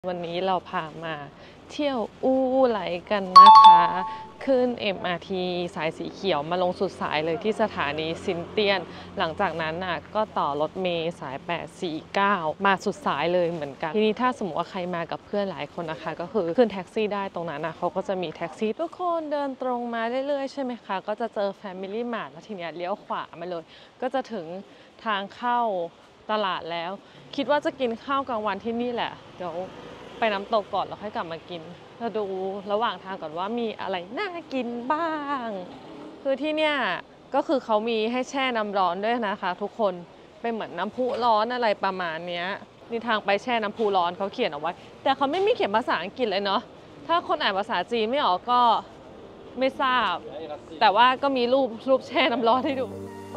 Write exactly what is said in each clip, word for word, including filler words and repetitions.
วันนี้เราพามาเที่ยวอูไหลกันนะคะขึ้น เอ็ม อาร์ ที สายสีเขียวมาลงสุดสายเลยที่สถานีซินเตียนหลังจากนั้นน่ะก็ต่อรถเมล์สายแปด สี่ เก้ามาสุดสายเลยเหมือนกันทีนี้ถ้าสมมติว่าใครมากับเพื่อนหลายคนนะคะก็คือขึ้นแท็กซี่ได้ตรงนั้นนะเขาก็จะมีแท็กซี่ทุกคนเดินตรงมาเรื่อยๆใช่ไหมคะก็จะเจอ Family Mart แล้วทีเนี้ยเลี้ยวขวามาเลยก็จะถึงทางเข้าตลาดแล้วคิดว่าจะกินข้าวกลางวันที่นี่แหละเดี๋ยวไปน้ำตกก่อนแล้วค่อยกลับมากินเราดูระหว่างทางก่อนว่ามีอะไรน่ากินบ้างคือที่เนี่ยก็คือเขามีให้แช่น้ำร้อนด้วยนะคะทุกคนเป็นเหมือนน้ำพุร้อนอะไรประมาณนี้นี่ทางไปแช่น้ำพุร้อนเขาเขียนเอาไว้แต่เขาไม่มีเขียนภาษาอังกฤษเลยเนาะถ้าคนอ่านภาษาจีนไม่ออกก็ไม่ทราบแต่ว่าก็มีรูปรูปแช่น้ำร้อนให้ดู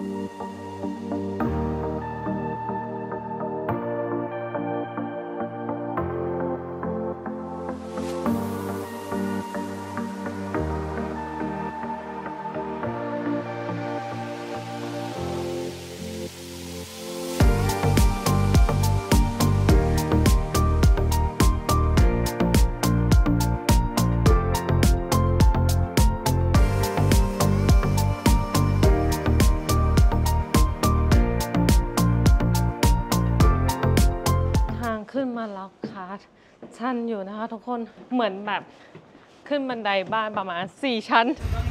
ขึ้นมาแล้วค่ะชันอยู่นะคะทุกคนเหมือนแบบขึ้นบันไดบ้านประมาณสี่ชั้น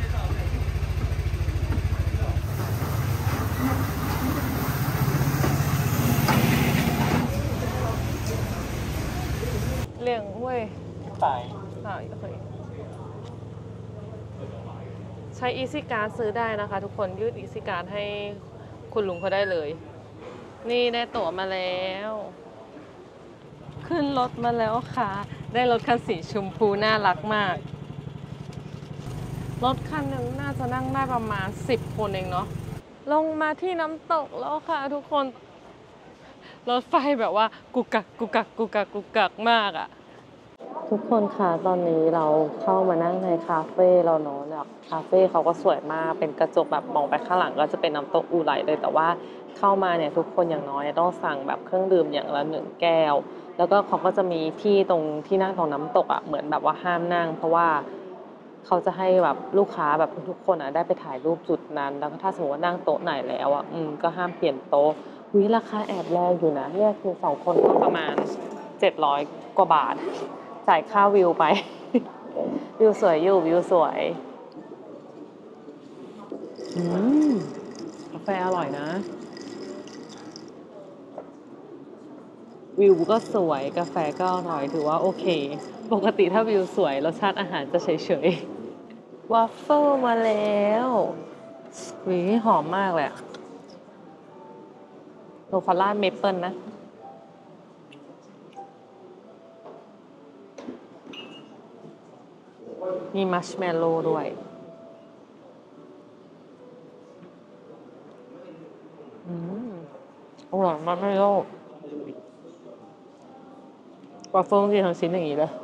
เลี่ยงเว้ยตายตายโอเคใช้อีซี่การ์ดซื้อได้นะคะทุกคนยืดอีซี่การ์ดให้คุณลุงเขาได้เลยนี่ได้ตั๋วมาแล้วขึ้นรถมาแล้วค่ะได้รถคันสีชมพูน่ารักมากรถคันหนึ่งน่าจะนั่งได้ประมาณสิบคนเองเนาะลงมาที่น้ำตกแล้วค่ะทุกคนรถไฟแบบว่ากุกกักกุกกักกุกกักกุกกักมากอะทุกคนค่ะตอนนี้เราเข้ามานั่งในคาเฟ่เราเนาะแบบคาเฟ่เขาก็สวยมากเป็นกระจกแบบมองไปข้างหลังก็จะเป็นน้ำตกอูไหลเลยแต่ว่าเข้ามาเนี่ยทุกคนอย่างน้อยต้องสั่งแบบเครื่องดื่มอย่างละหนึ่งแก้วแล้วก็เขาก็จะมีที่ตรงที่นั่งตรงน้ำตกอ่ะเหมือนแบบว่าห้ามนั่งเพราะว่าเขาจะให้แบบลูกค้าแบบทุกคนอ่ะได้ไปถ่ายรูปจุดนั้นแล้วก็ถ้าสมมติว่านั่งโต๊ะไหนแล้วอ่ะอืมก็ห้ามเปลี่ยนโต๊ะวิราคาแอบแรงอยู่นะเนี่ยคือสองคนก็ประมาณเจ็ดร้อยกว่าบาทจ่ายค่าวิวไป วิวสวยอยู่วิวสวยอืมกาแฟอร่อยนะวิวก็สวยกาแฟก็อร่อยถือว่าโอเคปกติถ้าวิวสวยรสชาติอาหารจะเฉยๆวาฟเฟิลมาแล้ววิหอมมากเลยอะโรคอล่าเมเปิลนะมีมัชเมลโล่ด้วยอืมอร่อยมากไม่โลกวาฟเฟิลที่ทั้งชิ้นอย่างนี้เลย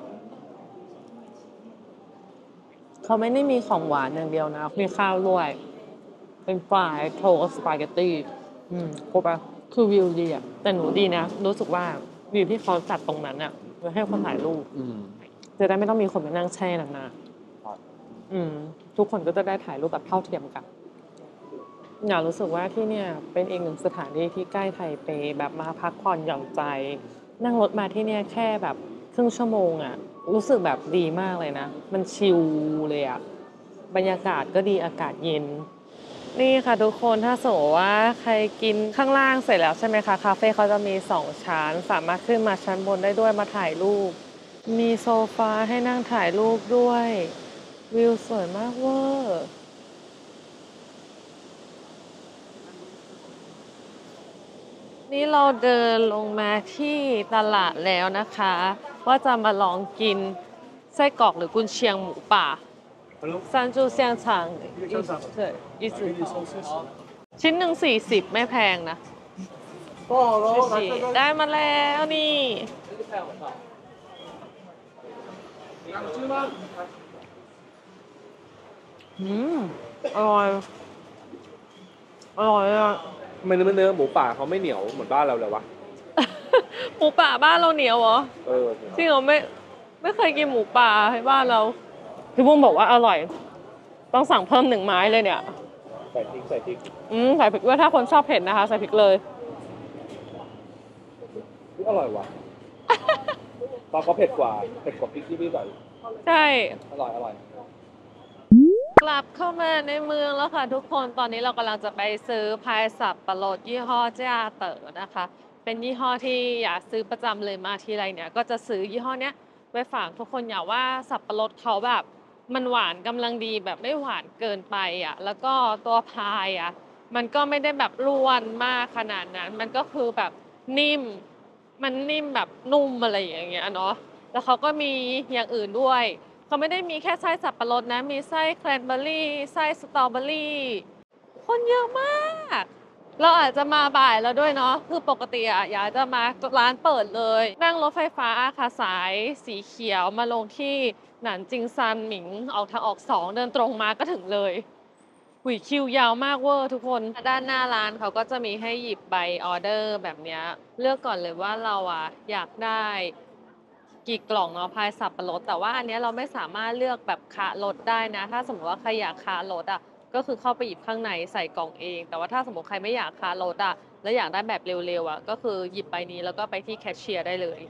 เขาไม่ได้มีของหวานอย่างเดียวนะมีข้าวด้วยเป็นฟรายโทสปาเกตตี้อืมครบอ่ะคือวิวดีอ่ะแต่หนูดีนะรู้สึกว่าวิวที่เขาจัดตรงนั้นอ่ะจะให้คนถ่ายรูปจะได้ไม่ต้องมีคนมานั่งแช่นานๆอืมทุกคนก็จะได้ถ่ายรูปแบบเท่าเทียมกันอยากรู้สึกว่าที่เนี่ยเป็นอีกหนึ่งสถานที่ที่ใกล้ไทเปแบบมาพักผ่อนหย่อนใจนั่งรถมาที่เนี่ยแค่แบบครึ่งชั่วโมงอ่ะรู้สึกแบบดีมากเลยนะมันชิลเลยอ่ะบรรยากาศก็ดีอากาศเย็นนี่ค่ะทุกคนถ้าสมมติว่าใครกินข้างล่างเสร็จแล้วใช่ไหมคะคาเฟ่เขาจะมีสองชั้นสามารถขึ้นมาชั้นบนได้ด้วยมาถ่ายรูปมีโซฟาให้นั่งถ่ายรูปด้วยวิวสวยมากเวอร์นี่เราเดินลงมาที่ตลาดแล้วนะคะว่าจะมาลองกินไส้กรอกหรือกุนเชียงหมูป่า三株香肠对一直ชิ้นหนึ่งสี่สิบไม่แพงนะได้มาแล้วนี่อืมอร่อยอร่อยอ่ะทำไมเนื้อเนื้อหมูป่าเขาไม่เหนียวเหมือนบ้านเราเลยวะหมูป่าบ้านเราเหนียวเหรอเออจริงเหรอไม่ไม่เคยกินหมูป่าให้บ้านเราพี่บุ้มบอกว่าอร่อยต้องสั่งเพิ่มหนึ่งไม้เลยเนี่ยใส่พริกใส่พริกอืมใส่พริกด้วยถ้าคนชอบเผ็ดนะคะใส่พริกเลยอร่อยว่ะตอนเขาเผ็ดกว่าเผ็ดกว่าพริกที่พี่ใส่ใช่อร่อยอร่อยกลับเข้ามาในเมืองแล้วค่ะทุกคนตอนนี้เรากำลังจะไปซื้อพายสับปะรดยี่ห้อเจ้าเต๋อนะคะเป็นยี่ห้อที่อยากซื้อประจำเลยมาทีไรเนี่ยก็จะซื้อยี่ห้อเนี้ยไปฝากทุกคนอยากว่าสับปะรดเขาแบบมันหวานกำลังดีแบบไม่หวานเกินไปอ่ะแล้วก็ตัวพายอ่ะมันก็ไม่ได้แบบร่วนมากขนาดนั้นมันก็คือแบบนิ่มมันนิ่มแบบนุ่มอะไรอย่างเงี้ยเนาะแล้วเขาก็มีอย่างอื่นด้วยเขาไม่ได้มีแค่ไส้สับปะรดนะมีไส้แครนเบอร์รี่ไส้สตรอเบอร์รี่คนเยอะมากเราอาจจะมาบ่ายแล้วด้วยเนาะคือปกติอะอยากจะมาร้านเปิดเลยนั่งรถไฟฟ้าค่ะสายสีเขียวมาลงที่หนานจิงซันหมิงออกทางออกสองเดินตรงมาก็ถึงเลยหุยคิวยาวมากเวอร์ทุกคนด้านหน้าร้านเขาก็จะมีให้หยิบใบออเดอร์แบบนี้เลือกก่อนเลยว่าเราอะอยากได้กี่กล่องเนาะพายสับปะรดแต่ว่าอันนี้เราไม่สามารถเลือกแบบคารถได้นะถ้าสมมติว่าใครอยากคารถอะก็คือเข้าไปหยิบข้างในใส่กล่องเองแต่ว่าถ้าสมมติใครไม่อยากคารถอะแล้วอยากได้แบบเร็วๆอะก็คือหยิบใบนี้แล้วก็ไปที่แคชเชียร์ได้เลย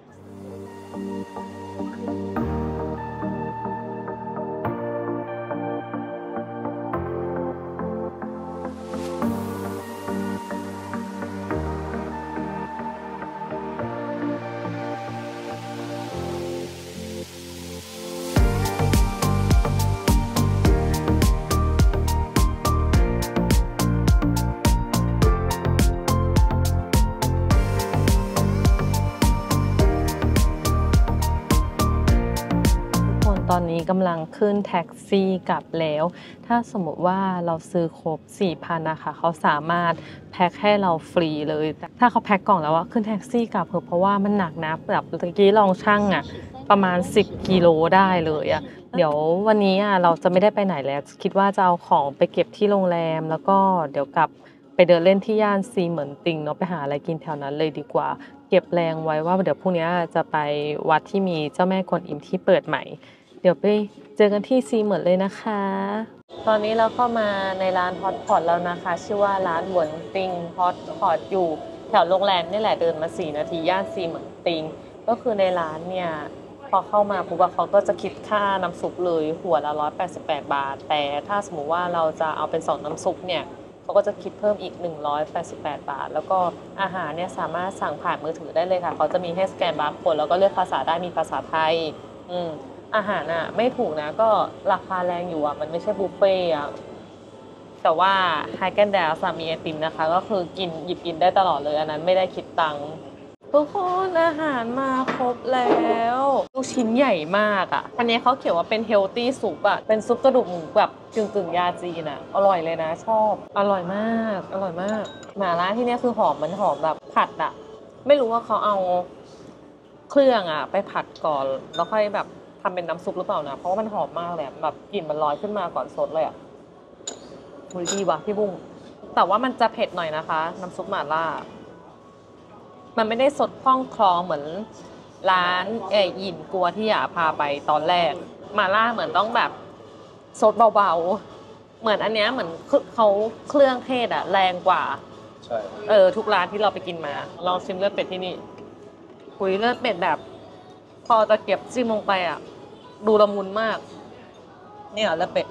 ตอนนี้กำลังขึ้นแท็กซี่กลับแล้วถ้าสมมติว่าเราซื้อครบ สี่พัน นะคะเขาสามารถแพ็คให้เราฟรีเลยถ้าเขาแพ็คกล่องแล้วว่าขึ้นแท็กซี่กลับเถอะเพราะว่ามันหนักนะแบบเมื่อกี้ลองชั่งอ่ะประมาณสิบกิโลได้เลยอ่ะเดี๋ยววันนี้อ่ะเราจะไม่ได้ไปไหนแล้วคิดว่าจะเอาของไปเก็บที่โรงแรมแล้วก็เดี๋ยวกลับไปเดินเล่นที่ย่านซีเหมือนติงเนาะไปหาอะไรกินแถวนั้นเลยดีกว่าเก็บแรงไว้ว่าเดี๋ยวพรุ่งนี้จะไปวัดที่มีเจ้าแม่กวนอิมที่เปิดใหม่เดี๋ยวไปเจอกันที่ซีเหมือนเลยนะคะตอนนี้เราเข้ามาในร้านฮอตพอตแล้วนะคะชื่อว่าร้านเหวินติงฮอตพอตอยู่แถวโรงแรมนี่แหละเดินมาสี่นาทีย่านซีเหมือนติงก็คือในร้านเนี่ยพอเข้ามาปุ๊บเขาก็จะคิดค่าน้ำซุปเลยหัวละหนึ่งร้อยแปดสิบแปดบาทแต่ถ้าสมมุติว่าเราจะเอาเป็นสองน้ำซุปเนี่ยเขาก็จะคิดเพิ่มอีกหนึ่งร้อยแปดสิบแปดบาทแล้วก็อาหารเนี่ยสามารถสั่งผ่านมือถือได้เลยค่ะเขาจะมีให้สแกนบาร์โค้ดแล้วก็เลือกภาษาได้มีภาษาไทยอืมอาหารอ่ะไม่ถูกนะก็ราคาแรงอยู่อ่ะมันไม่ใช่บุฟเฟ่อ่ะแต่ว่าไฮแกนแดลสามีไอติมนะคะก็คือกินหยิบกินได้ตลอดเลยอันนั้นไม่ได้คิดตังค์ทุกคนอาหารมาครบแล้วลูกชิ้นใหญ่มากอ่ะอันนี้เขาเขียนว่าเป็นเฮลตี้ซุปอ่ะเป็นซุปกระดูกหมูแบบกึ่งกึ่งยาจีนอ่ะอร่อยเลยนะชอบอร่อยมากอร่อยมากหม่าล่าที่นี่คือหอมมันหอมแบบผัดอ่ะไม่รู้ว่าเขาเอาเครื่องอ่ะไปผัดก่อนแล้วค่อยแบบทำเป็นน้ำซุปหรือเปล่านะเพราะว่ามันหอมมากเลยแบบกลิ่นมันลอยขึ้นมาก่อนสดเลยอ่ะมันดีว่ะพี่บุ้งแต่ว่ามันจะเผ็ดหน่อยนะคะน้ำซุปหม่าล่ามันไม่ได้สดคล่องคลอเหมือนร้านเอ่ยยินกัวที่อยากพาไปตอนแรกหม่าล่าเหมือนต้องแบบสดเบาๆเหมือนอันเนี้ยเหมือนเขาเครื่องเทศอ่ะแรงกว่าใช่เออทุกร้านที่เราไปกินมาลองชิมเลือดเป็ดที่นี่คุยเลือดเป็ดแบบพอตะเกียบจิ้มลงไปอ่ะดูละมุนมากนี่เหรอเลือดเป็ด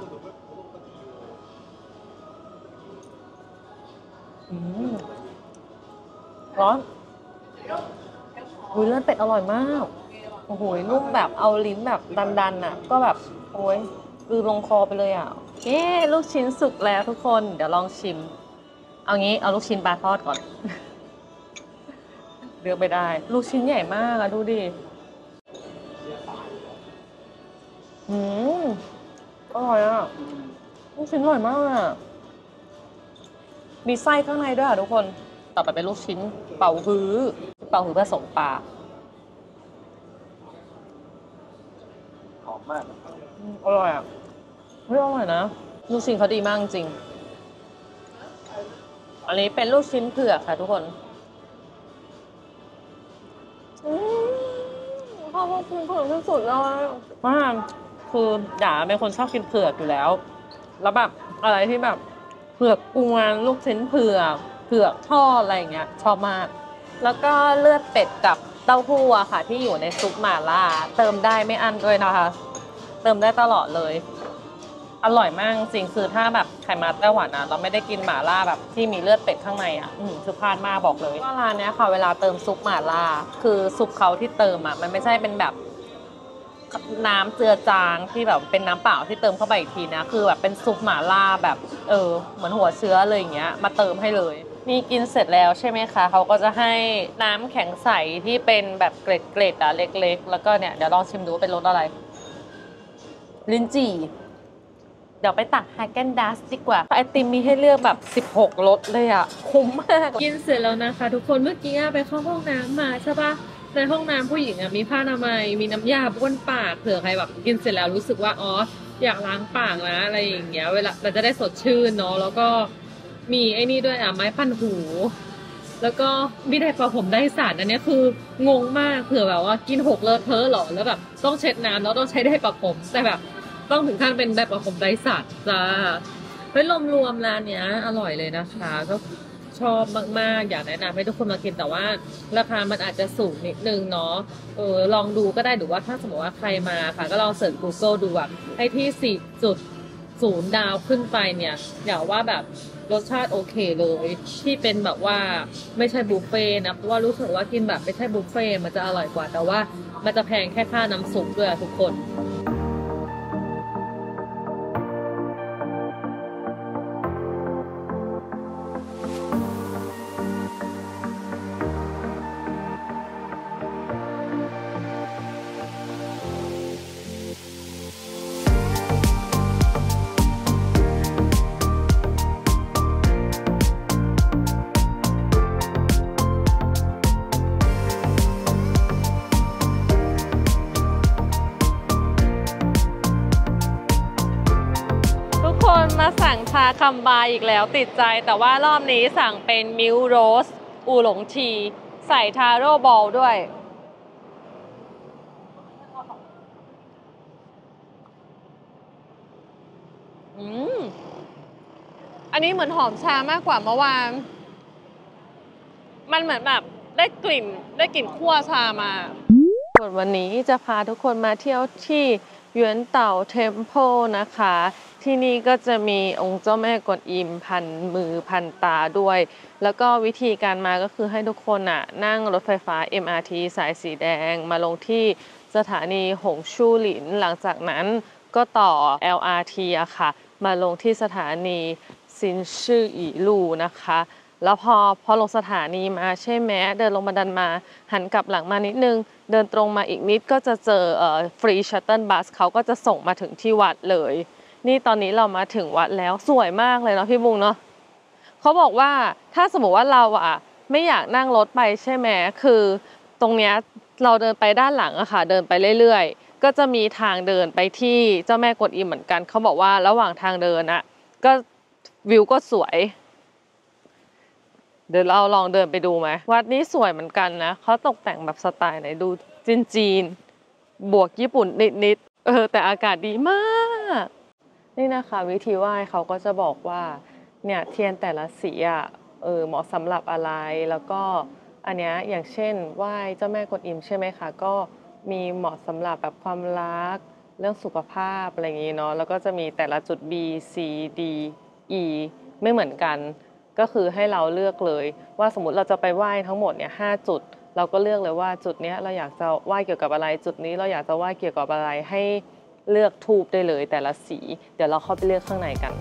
อืมร้อนคุยเลือดเป็ดอร่อยมากโอ้โหนุ่มแบบเอาลิ้นแบบดันๆอ่ะก็แบบโอ้ยลือลงคอไปเลยอ่ะเย้ลูกชิ้นสุกแล้วทุกคนเดี๋ยวลองชิมเอางี้เอาลูกชิ้นปลาทอดก่อนเลือกไปได้ลูกชิ้นใหญ่มากอะดูดิอืมอร่อยอ่ะลูกชิ้นอร่อยมากอ่ะมีไส้ข้างในด้วยอ่ะทุกคนต่อไปเป็นลูกชิ้นเป่าฮื้อเป่าฮื้อผสมปลาหอมมากอร่อยอ่ะเฮ้ยอร่อยนะลูกชิ้นเขาดีมากจริงอันนี้เป็นลูกชิ้นเผือกค่ะทุกคนกินเผือกที่สุดเลยมากคือจ๋าเป็นคนชอบกินเผือกอยู่แล้ว แล้วแบบอะไรที่แบบเผือกกวนลูกชิ้นเผือกเผือกทอดอะไรอย่างเงี้ยชอบมากแล้วก็เลือดเป็ดกับเต้าหู้อะค่ะที่อยู่ในซุปหม่าล่าเติมได้ไม่อั้นด้วยนะคะเติมได้ตลอดเลยอร่อยมากจริงคือถ้าแบบใครมาไต้หวันนะเราไม่ได้กินหม่าล่าแบบที่มีเลือดเป็ดข้างในอ่ะอืมคือพลาดมากบอกเลยว่าร้านเนี้ยค่ะเวลาเติมซุปหม่าล่าคือซุปเขาที่เติมอ่ะมันไม่ใช่เป็นแบบน้ำเจือจางที่แบบเป็นน้ำเปล่าที่เติมเข้าไปอีกทีนะคือแบบเป็นซุปหม่าล่าแบบเออเหมือนหัวเชื้อเลยอย่างเงี้ยมาเติมให้เลยนี่กินเสร็จแล้วใช่ไหมคะเขาก็จะให้น้ำแข็งใสที่เป็นแบบเกล็ดๆอ่ะเล็กๆแล้วก็เนี่ยเดี๋ยวลองชิมดูว่าเป็นรสอะไรลิ้นจี่เดี๋ยวไปตักฮาเกนดัสดีกว่าไอติมมีให้เลือกแบบสิบหกรสเลยอ่ะคุ้มมากกินเสร็จแล้วนะคะทุกคนเมื่อกี้ไปเข้าห้องน้ำมาใช่ปะในห้องน้ำผู้หญิงมีผ้าอนามัยมีน้ำยาบ้วนปากเผื่อใครแบบกินเสร็จแล้วรู้สึกว่าอ๋ออยากล้างปากนะอะไรอย่างเงี้ยเวลาเราจะได้สดชื่นเนาะแล้วก็มีไอ้นี่ด้วยอ่ะไม้พันหูแล้วก็มีไดร์เป่าผมไดสันอันนี้คืองงมากเผื่อแบบว่ากินหกเลอะเทอะหรอแล้วแบบต้องเช็ดน้ำแล้วต้องใช้ไดร์เป่าผมแต่แบบต้องถึงขั้นเป็นไดร์เป่าผมไดสันจ้าเฮ้ยรวมๆร้านเนี้ยอร่อยเลยนะคะก็ชอบมากๆอยากแนะนำให้ทุกคนมากินแต่ว่าราคามันอาจจะสูงนิดนึงเนาะเออลองดูก็ได้หรือว่าถ้าสมมติว่าใครมาค่ะก็ลองเสิร์ช Google ดูอะให้ที่ สี่จุดศูนย์ ดาวขึ้นไปเนี่ยอย่าว่าแบบรสชาติโอเคเลยที่เป็นแบบว่าไม่ใช่บุฟเฟ่นะเพราะว่ารู้สึกว่ากินแบบไม่ใช่บุฟเฟ่มันจะอร่อยกว่าแต่ว่ามันจะแพงแค่ค่าน้ำซุปด้วยทุกคนมาสั่งชาคัมบายอีกแล้วติดใจแต่ว่ารอบนี้สั่งเป็นมิลค์โรสอูหลงทีใส่ทาโร่บอลด้วยอืมอันนี้เหมือนหอมชามากกว่าเมื่อวานมันเหมือนแบบได้กลิ่นได้กลิ่นคั่วชามาส่วนวันนี้จะพาทุกคนมาเที่ยวที่หยวนเต่าเทมเพลนะคะที่นี่ก็จะมีองค์เจ้าแม่กวนอิมพันมือพันตาด้วยแล้วก็วิธีการมาก็คือให้ทุกคนอ่ะนั่งรถไฟฟ้า เอ็ม อาร์ ที สายสีแดงมาลงที่สถานีหงชู่หลินหลังจากนั้นก็ต่อ แอล อาร์ ที อะค่ะมาลงที่สถานีซินชื่ออีลู่นะคะแล้วพอพอลงสถานีมาใช่ไหมเดินลงบันไดมาหันกลับหลังมานิดนึงเดินตรงมาอีกนิดก็จะเจอเอ่อฟรีชัตเติลบัสเขาก็จะส่งมาถึงที่วัดเลยนี่ตอนนี้เรามาถึงวัดแล้วสวยมากเลยเนาะพี่บุงเนาะเขาบอกว่าถ้าสมมติว่าเราอ่ะไม่อยากนั่งรถไปใช่ไหมคือตรงเนี้ยเราเดินไปด้านหลังอะค่ะเดินไปเรื่อยๆก็จะมีทางเดินไปที่เจ้าแม่กวนอิมเหมือนกันเขาบอกว่าระหว่างทางเดินอะก็วิวก็สวยเดี๋ยวเราลองเดินไปดูไหมวัดนี้สวยเหมือนกันนะเขาตกแต่งแบบสไตล์ไหนดูจีนๆบวกญี่ปุ่นนิดๆเออแต่อากาศดีมากนี่นะคะวิธีไหว้เขาก็จะบอกว่าเนี่ยเทียนแต่ละสีอ่ะเออเหมาะสำหรับอะไรแล้วก็อันเนี้ยอย่างเช่นไหว้เจ้าแม่กวนอิมใช่ไหมคะก็มีเหมาะสำหรับแบบความรักเรื่องสุขภาพอะไรอย่างงี้เนาะแล้วก็จะมีแต่ละจุด B C D E ไม่เหมือนกันก็คือให้เราเลือกเลยว่าสมมติเราจะไปไหว้ทั้งหมดเนี่ยห้าจุดเราก็เลือกเลยว่าจุดนี้เราอยากจะไหว้เกี่ยวกับอะไรจุดนี้เราอยากจะไหว้เกี่ยวกับอะไรให้เลือกธูปได้เลยแต่ละสีเดี๋ยวเราเข้าไปเลือกข้างในกัน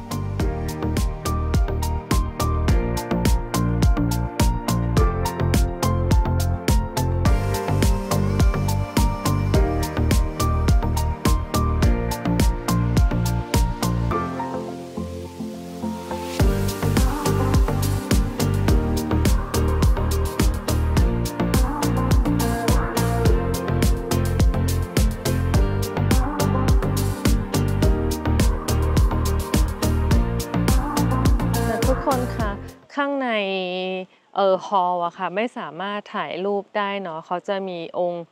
คนคะข้างในเออฮอลล์อะค่ะไม่สามารถถ่ายรูปได้เนาะเขาจะมีองค์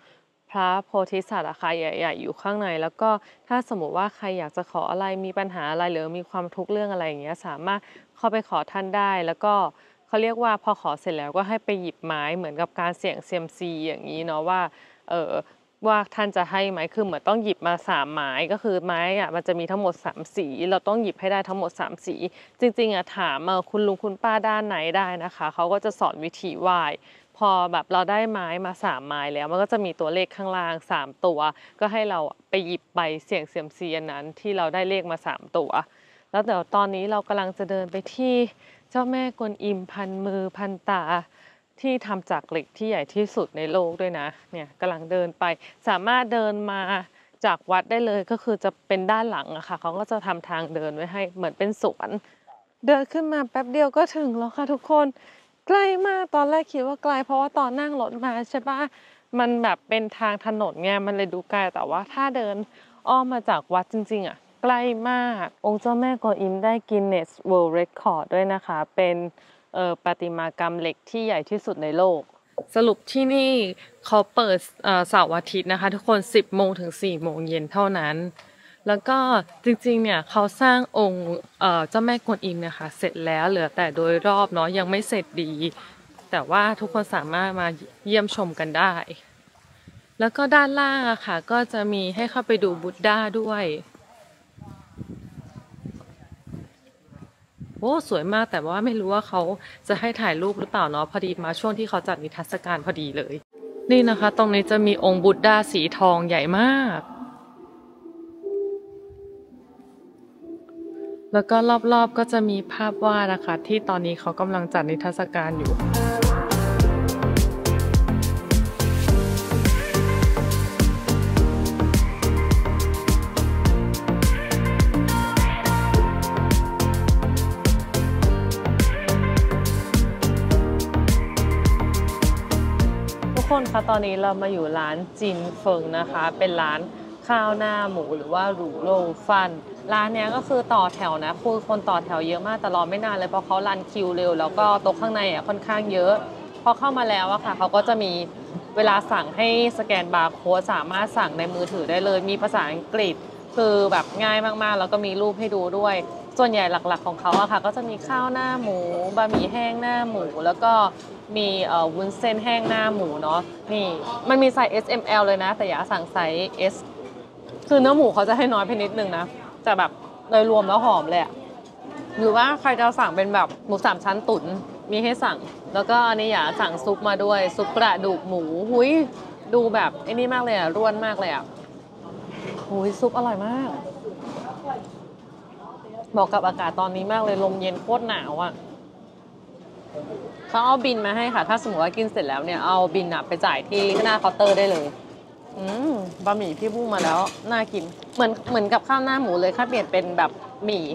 พระโพธิสัตว์อะค่ะใหญ่ๆอยู่ข้างในแล้วก็ถ้าสมมุติว่าใครอยากจะขออะไรมีปัญหาอะไรหรือมีความทุกข์เรื่องอะไรอย่างเงี้ยสามารถเข้าไปขอท่านได้แล้วก็เขาเรียกว่าพอขอเสร็จแล้วก็ให้ไปหยิบไม้เหมือนกับการเสี่ยงเซียมซีอย่างนี้เนาะว่าเออว่าท่านจะให้ไหมคือเหมือนต้องหยิบมาสามไม้ก็คือไม้อะมันจะมีทั้งหมดสามสีเราต้องหยิบให้ได้ทั้งหมดสามสีจริงๆอะถามเออคุณลุงคุณป้าด้านไหนได้นะคะเขาก็จะสอนวิธีไหว้พอแบบเราได้ไม้มาสามไม้แล้วมันก็จะมีตัวเลขข้างล่างสามตัวก็ให้เราไปหยิบใบเสี่ยงเซียมซีอันนั้นที่เราได้เลขมาสามตัวแล้วเดี๋ยวตอนนี้เรากำลังจะเดินไปที่เจ้าแม่กวนอิมพันมือพันตาที่ทำจากเหล็กที่ใหญ่ที่สุดในโลกด้วยนะเนี่ยกำลังเดินไปสามารถเดินมาจากวัดได้เลยก็คือจะเป็นด้านหลังอะค่ะเขาก็จะทำทางเดินไว้ให้เหมือนเป็นสวนเดินขึ้นมาแป๊บเดียวก็ถึงแล้วค่ะทุกคนใกล้มากตอนแรกคิดว่าไกลเพราะว่าตอนนั่งรถมาใช่ปะมันแบบเป็นทางถนนไงมันเลยดูไกลแต่ว่าถ้าเดินอ้อมมาจากวัดจริงๆอะใกล้มากองค์เจ้าแม่กวนอิมได้ Guinness World Record ด้วยนะคะเป็นเอ่อประติมากรรมเหล็กที่ใหญ่ที่สุดในโลกสรุปที่นี่เขาเปิดเอ่อเสาร์อาทิตย์นะคะทุกคนสิบโมงถึงสี่โมงเย็นเท่านั้นแล้วก็จริงๆเนี่ยเขาสร้างองค์เอ่อเจ้าแม่กวนอิมนะคะเสร็จแล้วเหลือแต่โดยรอบเนาะยังไม่เสร็จดีแต่ว่าทุกคนสามารถมาเยี่ยมชมกันได้แล้วก็ด้านล่างอะค่ะก็จะมีให้เข้าไปดูบุตดาด้วยโอ้สวยมากแต่ว่าไม่รู้ว่าเขาจะให้ถ่ายรูปหรือเปล่าเนาะพอดีมาช่วงที่เขาจัดนิทรรศการพอดีเลยนี่นะคะตรงนี้จะมีองค์บุตดาสีทองใหญ่มากแล้วก็รอบๆก็จะมีภาพวาดนะคะที่ตอนนี้เขากำลังจัดนิทรรศการอยู่ทุกคนคะตอนนี้เรามาอยู่ร้านจินเฟิงนะคะเป็นร้านข้าวหน้าหมูหรือว่าหรูโลฟันร้านเนี้ยก็คือต่อแถวนะคือคนต่อแถวเยอะมากแต่รอไม่นานเลยเพราะเขารันคิวเร็วแล้วก็โต๊ะข้างในอ่ะค่อนข้างเยอะพอเข้ามาแล้วอะค่ะเขาก็จะมีเวลาสั่งให้สแกนบาร์โค้ดสามารถสั่งในมือถือได้เลยมีภาษาอังกฤษคือแบบง่ายมากๆแล้วก็มีรูปให้ดูด้วยส่วนใหญ่หลักๆของเขาอะค่ะก็จะมีข้าวหน้าหมูบะหมี่แห้งหน้าหมูแล้วก็มีเอ่อวุ้นเส้นแห้งหน้าหมูเนาะนี่มันมีไซส์ เอส เอ็ม แอล เลยนะแต่อย่าสั่งไซส์ S คือเนื้อหมูเขาจะให้น้อยไปนิดนึงนะแต่แบบโดยรวมแล้วหอมเลยอะหรือว่าใครจะสั่งเป็นแบบหมูสามชั้นตุ๋นมีให้สั่งแล้วก็อันนี้อย่าสั่งซุปมาด้วยซุปกระดูกหมูหุยดูแบบไอ้นี่มากเลยอะร่วนมากเลยอะหุยซุปอร่อยมากเหมาะกับอากาศตอนนี้มากเลยลมเย็นโคตรหนาวอะเขาเอาบินมาให้ค่ะถ้าสมมติว่ากินเสร็จแล้วเนี่ยเอาบินอะไปจ่ายที่หน้าเคาน์เตอร์ได้เลยอืมบะหมี่พี่บุ้งมาแล้วน่ากินเหมือนเหมือนกับข้าวหน้าหมูเลยแค่เปลี่ยนเป็นแบบหมี่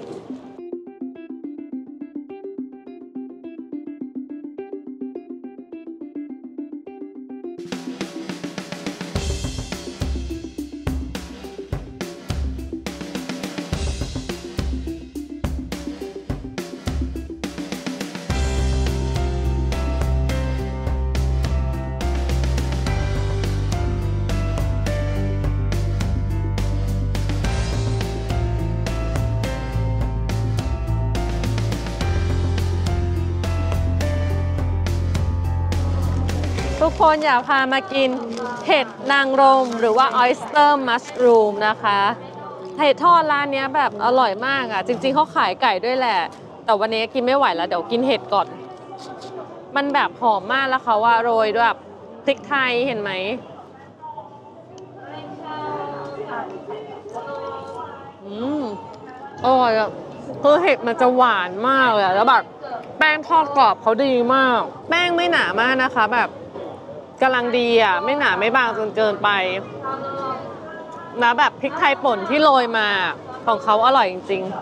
ทุกคนอยากพามากินเห็ดนางรมหรือว่า oyster mushroom นะคะเห็ดทอดร้านนี้แบบอร่อยมากอ่ะจริงๆเขาขายไก่ด้วยแหละแต่วันนี้กินไม่ไหวแล้วเดี๋ยวกินเห็ดก่อนมันแบบหอมมากแล้วเขาว่าโรยด้วยแบบพริกไทยเห็นไหมอืมอร่อยอ่ะคือเห็ดมันจะหวานมากเลยแล้วแบบแป้งทอดกรอบเขาดีมากแป้งไม่หนามากนะคะแบบกำลังดีอ่ะไม่หนาไม่บางจนเกินไปนะแบบพริกไทยป่นที่โรยมาของเขาอร่อยจริงๆ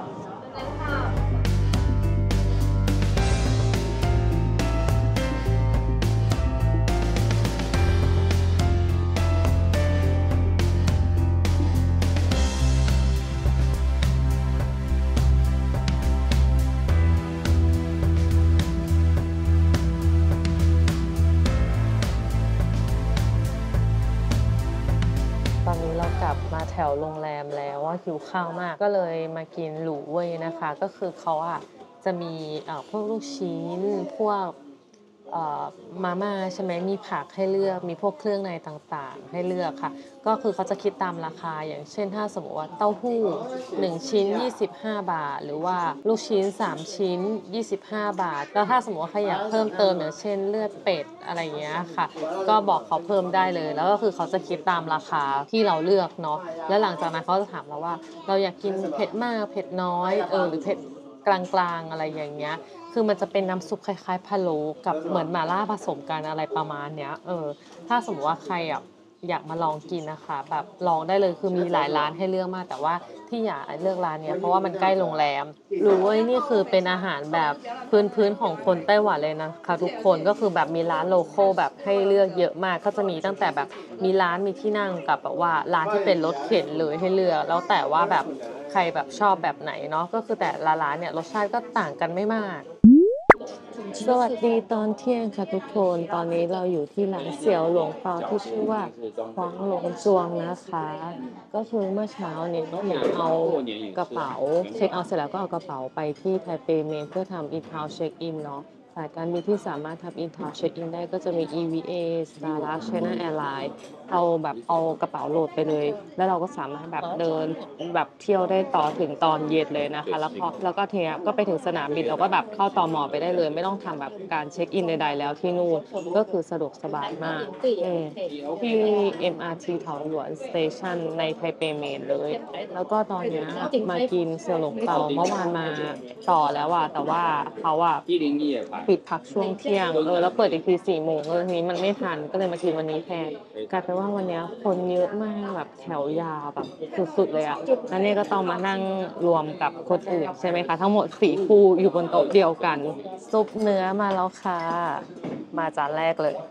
เรากลับมาแถวโรงแรมแล้วว่าหิวข้าวมากก็เลยมากินหรูเว่ยนะคะก็คือเขาอ่ะจะมีเอ่อพวกลูกชิ้นพวกเอ่อมาม่าใช่ไหมมีผักให้เลือกมีพวกเครื่องในต่างๆให้เลือกค่ะก็คือเขาจะคิดตามราคาอย่างเช่นถ้าสมมติว่าเต้าหู้หนึ่งชิ้นยี่สิบห้าบาทหรือว่าลูกชิ้นสามชิ้นยี่สิบห้าบาทแล้วถ้าสมมติว่าใครอยากเพิ่มเติมอย่างเช่นเลือดเป็ดอะไรอย่างเงี้ยค่ะก็บอกเขาเพิ่มได้เลยแล้วก็คือเขาจะคิดตามราคาที่เราเลือกเนาะแล้วหลังจากนั้นเขาจะถามเราว่าเราอยากกินเผ็ดมากเผ็ดน้อยเออหรือเผ็ดกลางๆอะไรอย่างเงี้ยคือมันจะเป็นน้ำซุปคล้ายๆพะโล้กับเหมือนหม่าล่าผสมกันอะไรประมาณเนี้ยเออถ้าสมมติว่าใครอ่ะอยากมาลองกินนะคะแบบลองได้เลยคือมีหลายร้านให้เลือกมากแต่ว่าที่อยากเลือกร้านเนี้ยเพราะว่ามันใกล้โรงแรมรู้ว่านี่คือเป็นอาหารแบบพื้นๆของคนไต้หวันเลยนะคะทุกคนก็คือแบบมีร้านโลคอลแบบให้เลือกเยอะมากก็จะมีตั้งแต่แบบมีร้านมีที่นั่งกับแบบว่าร้านที่เป็นรถเข็นเลยให้เลือกแล้วแต่ว่าแบบใครแบบชอบแบบไหนเนาะก็คือแต่ละร้านเนี่ยรสชาติก็ต่างกันไม่มากสวัสดีตอนเที่ยงค่ะทุกคนตอนนี้เราอยู่ที่ร้านเสี่ยวหลงเปาที่ชื่อว่าฮวางหลงจวงนะคะก็คือเมื่อเช้าเนี่ยอยากเอากระเป๋าเช็คเอาท์เสร็จแล้วก็เอากระเป๋าไปที่ไทเปเมนเพื่อทำอินทาวเช็คอินเนาะสายการบินที่สามารถทำอินทาวเช็คอินได้ก็จะมี อี วี เอ Starlux China Airlines เอาแบบเอากระเป๋าโหลดไปเลยแล้วเราก็สามารถแบบเดินแบบเที่ยวได้ต่อถึงตอนเย็นเลยนะคะแล้วพอแล้วก็เทียก็ไปถึงสนามบินเราก็แบบเข้าตม.ไปได้เลยไม่ต้องทำแบบการเช็คอินใดๆแล้วที่นู่นก็คือสะดวกสบายมากอืมที่ เอ็ม อาร์ ที เถาหยวนสเตชันในไทเปเมนเลยแล้วก็ตอนนี้มากินเสี่ยวหลงเปาเมื่อวานมาต่อแล้วอ่ะแต่ว่าเขาอ่ะปิดพักช่วงเที่ยงเออแล้วเปิดอีกทีสี่โมงเออทีนี้มันไม่ทันก็เลยมากินวันนี้แทนกลายเป็นว่าวันนี้คนเยอะมากแบบแถวยาวแบบสุดๆเลยอ่ะแล้วนี่ก็ต้องมานั่งรวมกับคนอื่นใช่ไหมคะทั้งหมดสี่คู่อยู่บนโต๊ะเดียวกันซุปเนื้อมาแล้วค่ะมาจานแรกเลย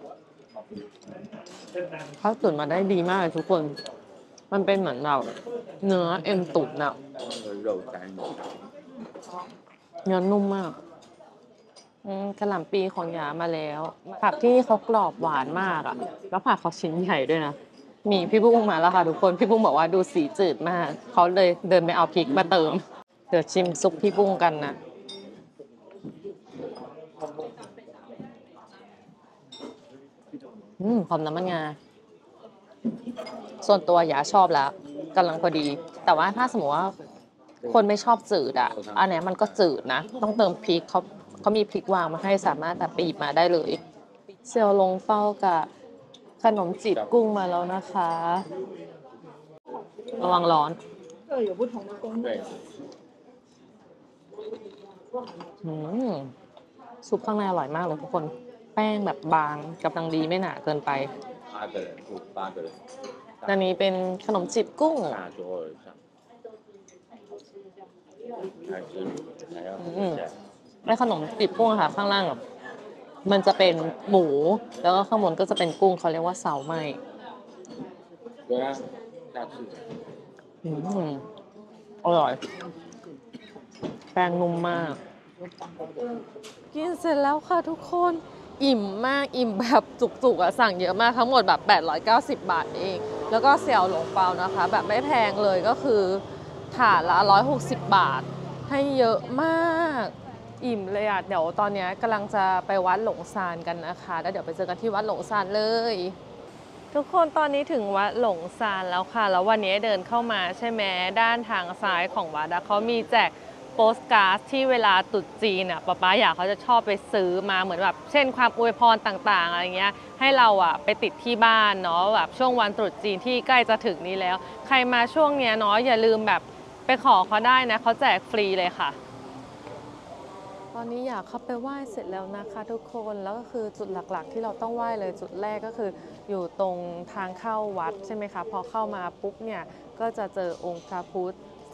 เขาตุ๋นมาได้ดีมากเลยทุกคนมันเป็นเหมือนแบบเนื้อเอ็นตุ๋นอะเนื้อนุ่มมากกระหล่ำปีของหยามาแล้วผักที่เขากรอบหวานมากอะแล้วผักเขาชิ้นใหญ่ด้วยนะมีพี่บุ้งมาแล้วค่ะทุกคนพี่บุ้งบอกว่าดูสีจืดมากเขาเลยเดินไปเอาพริกมาเติมเดี๋ยวชิมซุปพี่บุ้งกันนะอืมหอมน้ำมันงาส่วนตัวหยาชอบแล้วกำลังพอดีแต่ว่าถ้าสมมติว่าคนไม่ชอบจืดอ่ะอันนี้มันก็จืดนะต้องเติมพริกเขาเขามีพริกวางมาให้สามารถแบบไปหยิบมาได้เลยเซียวหลงเปากับขนมจีบกุ้งมาแล้วนะคะระวังร้อนอืมซุปข้างในอร่อยมากเลยทุกคนแป้งแบบบางกำลังดีไม่หนาเกินไปอันนี้เป็นขนมจีบกุ้งในขนมจีบกุ้งค่ะข้างล่างมันจะเป็นหมูแล้วก็ข้างบนก็จะเป็นกุ้งเขาเรียกว่าเสาไหมอืมอร่อยแป้งนุ่มมากกินเสร็จแล้วค่ะทุกคนอิ่มมากอิ่มแบบจุกๆอ่ะสั่งเยอะมากทั้งหมดแบบแปดร้อยเก้าสิบบาทเองแล้วก็เสี่ยวหลงเปานะคะแบบไม่แพงเลยก็คือถาดละหนึ่งร้อยหกสิบบาทให้เยอะมากอิ่มเลยอ่ะเดี๋ยวตอนนี้กำลังจะไปวัดหลงซานกันนะคะแล้วเดี๋ยวไปเจอกันที่วัดหลงซานเลยทุกคนตอนนี้ถึงวัดหลงซานแล้วค่ะแล้ววันนี้เดินเข้ามาใช่ไหมด้านทางซ้ายของวัดเขามีแจกโปสการ์ดที่เวลาตรุษจีนอ่ะป๊าป๊าอยากเขาจะชอบไปซื้อมาเหมือนแบบเช่นความอวยพรต่างๆอะไรเงี้ยให้เราอ่ะไปติดที่บ้านเนาะแบบช่วงวันตรุษจีนที่ใกล้จะถึงนี้แล้วใครมาช่วงเนี้ยเนาะอย่าลืมแบบไปขอเขาได้นะเขาแจกฟรีเลยค่ะตอนนี้อยากเข้าไปไหว้เสร็จแล้วนะคะทุกคนแล้วก็คือจุดหลักๆที่เราต้องไหว้เลยจุดแรกก็คืออยู่ตรงทางเข้าวัดใช่ไหมคะพอเข้ามาปุ๊บเนี่ยก็จะเจอองค์พระพุทธส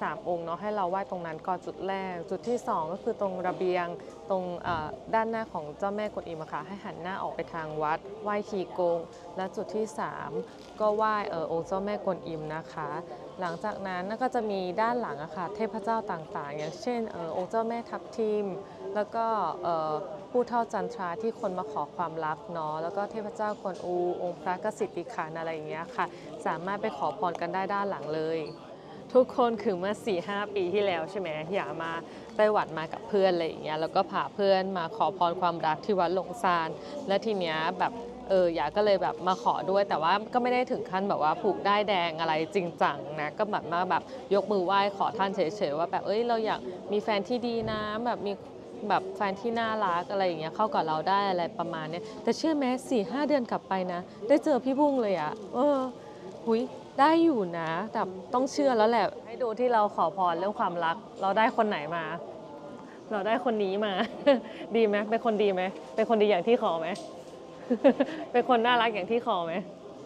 สามองค์เนาะให้เราไหว้ตรงนั้นก่อนจุดแรกจุดที่สองก็คือตรงระเบียงตรงด้านหน้าของเจ้าแม่กวนอิมค่ะให้หันหน้าออกไปทางวัดไหว้ชีโกงและจุดที่สามก็ไหว้องค์เจ้าแม่กวนอิมนะคะหลังจากนั้นก็จะมีด้านหลังอะค่ะเทพเจ้าต่างๆอย่างเช่นองค์เจ้าแม่ทับทิมแล้วก็ผู้เฒ่าจันทราที่คนมาขอความรักเนาะแล้วก็เทพเจ้ากวนอูองค์พระกสิทธิขันธ์อะไรอย่างเงี้ยค่ะสามารถไปขอพรกันได้ด้านหลังเลยทุกคนคือเมื่อ สี่ห้า ปีที่แล้วใช่ไหมอยากมาไต้หวันมากับเพื่อนอะไรอย่างเงี้ยแล้วก็พาเพื่อนมาขอพรความรักที่วัดหลงซานและทีเนี้ยแบบเอออยากก็เลยแบบมาขอด้วยแต่ว่าก็ไม่ได้ถึงขั้นแบบว่าผูกได้แดงอะไรจริงจังนะก็แบบมาแบบยกมือไหว้ขอท่านเฉยๆว่าแบบเอ้ยเราอยากมีแฟนที่ดีนะแบบมีแบบแฟนที่น่ารักอะไรอย่างเงี้ยเข้ากับเราได้อะไรประมาณนี้แต่เชื่อไหมสี่ห้าเดือนกลับไปนะได้เจอพี่บุ้งเลยอะเออหุยได้อยู่นะแต่ต้องเชื่อแล้วแหละให้ดูที่เราขอพรเรื่องความรักเราได้คนไหนมาเราได้คนนี้มา ดีไหมเป็นคนดีไหมเป็นคนดีอย่างที่ขอไหม เป็นคนน่ารักอย่างที่ขอไหม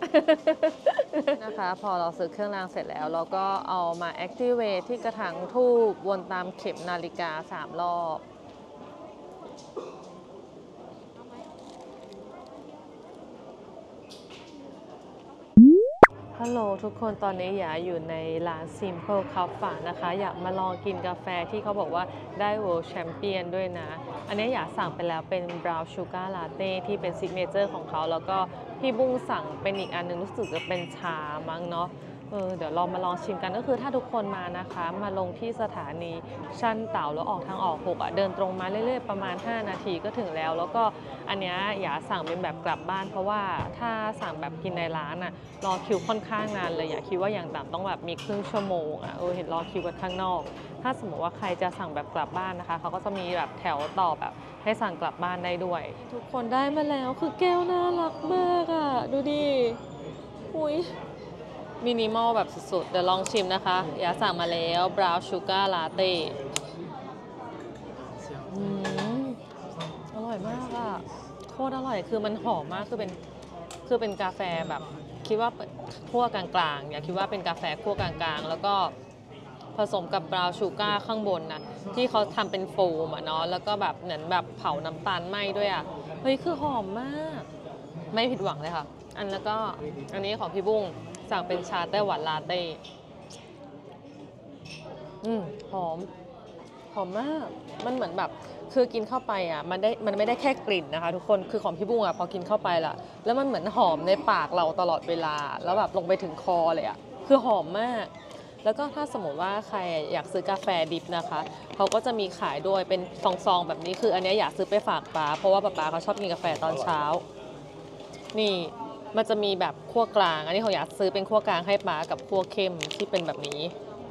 นะคะพอเราซื้อเครื่องรางเสร็จแล้วเราก็เอามา activate ที่กระถางธูปวนตามเข็มนาฬิกาสามรอบฮัลโหลทุกคนตอนนี้อยากอยู่ในร้าน Simple Coffee นะคะอยากมาลองกินกาแฟที่เขาบอกว่าได้ World Champion ด้วยนะ อันนี้อยากสั่งไปแล้วเป็น Brown Sugar Latte ที่เป็น Signature ของเขาแล้วก็พี่บุ้งสั่งเป็นอีกอันนึงรู้สึกจะเป็นชามั้งเนาะเออเดี๋ยวเรามาลองชิมกันก็คือถ้าทุกคนมานะคะมาลงที่สถานีชั่นเต่าแล้วออกทางออกหกอ่ะเดินตรงมาเรื่อยๆประมาณห้านาทีก็ถึงแล้วแล้วก็อันนี้อย่าสั่งเป็นแบบกลับบ้านเพราะว่าถ้าสั่งแบบกินในร้านอ่ะรอคิวค่อนข้างนานเลยอย่าคิดว่าอย่างต่ำต้องแบบมีครึ่งชั่วโมงอ่ะเออเห็นรอคิวกันข้างนอกถ้าสมมติว่าใครจะสั่งแบบกลับบ้านนะคะเขาก็จะมีแบบแถวต่อแบบให้สั่งกลับบ้านได้ด้วยทุกคนได้มาแล้วคือแก้วน่ารักมากอ่ะดูดิอุ้ยมินิมอลแบบสุดๆเดี๋ยวลองชิมนะคะอยากสั่งมาแล้ว Brown Sugar Latte อืมอร่อยมากอะโคตรอร่อยคือมันหอมมากคือเป็นคือเป็นกาแฟแบบคิดว่าคั่วกลางๆอย่าคิดว่าเป็นกาแฟคั่วกลางๆแล้วก็ผสมกับบราวน์ชูการ์ข้างบนนะที่เขาทำเป็นโฟมอ่ะเนาะแล้วก็แบบเหมือนแบบเผาน้ำตาลไหม้ด้วยอ่ะเฮ้ยคือหอมมากไม่ผิดหวังเลยค่ะอันแล้วก็อันนี้ของพี่บุ้งสั่งเป็นชาไต้หวันลาเต้อืมหอมหอมมากมันเหมือนแบบคือกินเข้าไปอ่ะมันได้มันไม่ได้แค่กลิ่นนะคะทุกคนคือของพี่บุ้งอ่ะพอกินเข้าไปล่ะแล้วมันเหมือนหอมในปากเราตลอดเวลาแล้วแบบลงไปถึงคอเลยอ่ะคือหอมมากแล้วก็ถ้าสมมติว่าใครอยากซื้อกาแฟดิบนะคะเขาก็จะมีขายด้วยเป็นซองๆแบบนี้คืออันนี้อยากซื้อไปฝากป้าเพราะว่าป้าเขาชอบกินกาแฟตอนเช้านี่มันจะมีแบบคั่วกลางอันนี้เขาอยากซื้อเป็นคั่วกลางให้ป้ากับคั่วเข้มที่เป็นแบบนี้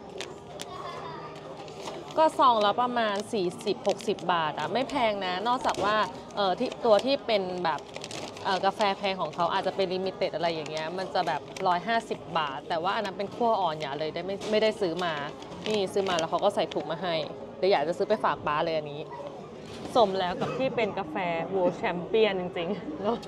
ก็ซองละประมาณ สี่สิบถึงหกสิบ บาทอะไม่แพงนะนอกจากว่าเออที่ตัวที่เป็นแบบกาแฟแพงของเขาอาจจะเป็นลิมิเต็ดอะไรอย่างเงี้ยมันจะแบบหนึ่งร้อยห้าสิบบาทแต่ว่าอันนั้นเป็นคั่วอ่อนอย่าเลยได้ไม่ไม่ได้ซื้อมานี่ซื้อมาแล้วเขาก็ใส่ถุงมาให้เดี๋ยวอยากจะซื้อไปฝากป้าเลยอันนี้สมแล้วกับที่เป็นกาแฟ World Champion จริงๆเนาะ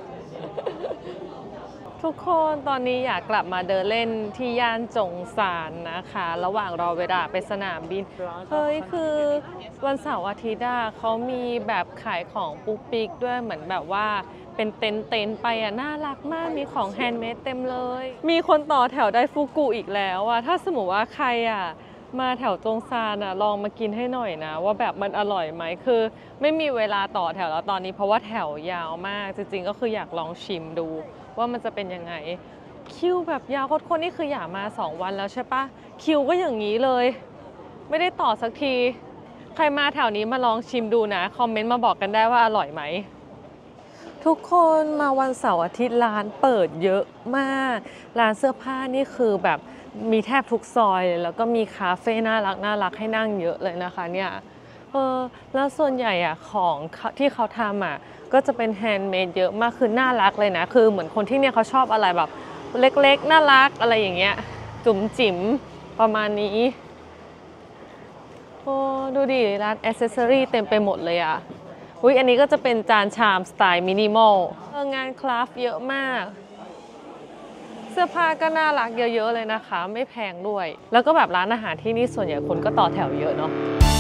ทุกคนตอนนี้อยากกลับมาเดินเล่นที่ย่านจงซานนะคะระหว่างรอเวลาไปสนามบินเฮ้ยคือวันเสาร์อาทิตย์เขามีแบบขายของปุ๊กปิ๊กด้วยเหมือนแบบว่าเป็นเต็นท์เต็นท์ไปอ่ะน่ารักมากมีของแฮนด์เมดเต็มเลยมีคนต่อแถวไดฟูกุอีกแล้วอ่ะถ้าสมมติว่าใครอ่ะมาแถวจงซานอ่ะลองมากินให้หน่อยนะว่าแบบมันอร่อยไหมคือไม่มีเวลาต่อแถวแล้วตอนนี้เพราะว่าแถวยาวมากจริงๆก็คืออยากลองชิมดูว่ามันจะเป็นยังไงคิวแบบยาวโคตรๆนี่คืออยากมาสองวันแล้วใช่ปะคิวก็อย่างนี้เลยไม่ได้ต่อสักทีใครมาแถวนี้มาลองชิมดูนะคอมเมนต์มาบอกกันได้ว่าอร่อยไหมทุกคนมาวันเสาร์อาทิตย์ร้านเปิดเยอะมากร้านเสื้อผ้านี่คือแบบมีแทบทุกซอยเลยแล้วก็มีคาเฟ่น่ารักน่ารักให้นั่งเยอะเลยนะคะเนี่ยเออแล้วส่วนใหญ่อะของที่เขาทำอะก็จะเป็นแฮนด์เมดเยอะมากคือน่ารักเลยนะคือเหมือนคนที่เนี่ยเขาชอบอะไรแบบเล็กๆน่ารักอะไรอย่างเงี้ยจุ๋มจิ๋มประมาณนี้โอ้ดูดิร้านแอ c เซสซอรี่เต็มไปหมดเลยอะอุ้ยอันนี้ก็จะเป็นจานชามสไตล์มินิมอลงานคราฟต์เยอะมากเสื้อผ้าก็น่ารักเยอะๆเลยนะคะ ไม่แพงด้วย แล้วก็แบบร้านอาหารที่นี่ส่วนใหญ่คนก็ต่อแถวเยอะเนาะ